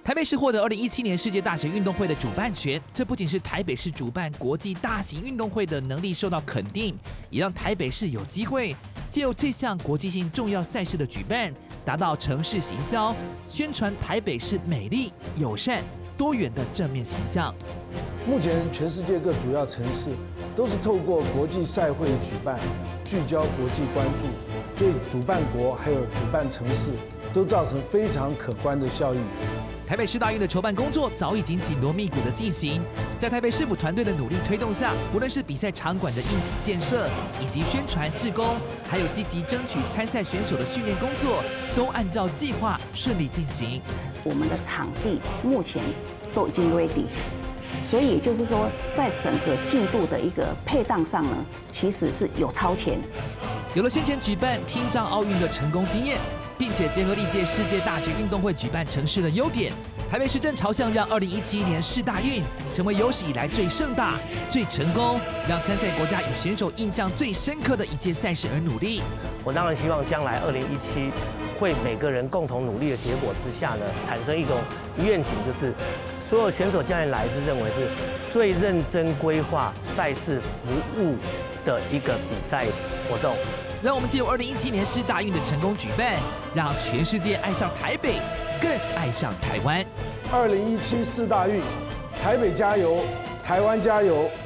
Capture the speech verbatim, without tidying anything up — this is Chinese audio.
台北市获得二零一七年世界大学运动会的主办权，这不仅是台北市主办国际大型运动会的能力受到肯定，也让台北市有机会借由这项国际性重要赛事的举办，达到城市行销、宣传台北市美丽、友善、多元的正面形象。 目前，全世界各主要城市都是透过国际赛会的举办，聚焦国际关注，对主办国还有主办城市都造成非常可观的效益。 台北市大运的筹办工作早已经紧锣密鼓的进行，在台北市府团队的努力推动下，不论是比赛场馆的硬体建设，以及宣传志工，还有积极争取参赛选手的训练工作，都按照计划顺利进行。 我们的场地目前都已经 ready， 所以就是说，在整个进度的一个配当上呢，其实是有超前。 有了先前举办听障奥运的成功经验，并且结合历届世界大学运动会举办城市的优点，台北市正朝向让二零一七年世大运成为有史以来最盛大、最成功，让参赛国家与选手印象最深刻的一届赛事而努力。 我当然希望将来二零一七会每个人共同努力的结果之下呢，产生一种愿景，就是所有选手教练来是认为是最认真规划赛事服务的一个比赛活动。 让我们借由二零一七年世大运的成功举办，让全世界爱上台北，更爱上台湾。 二零一七世大运，台北加油，台湾加油！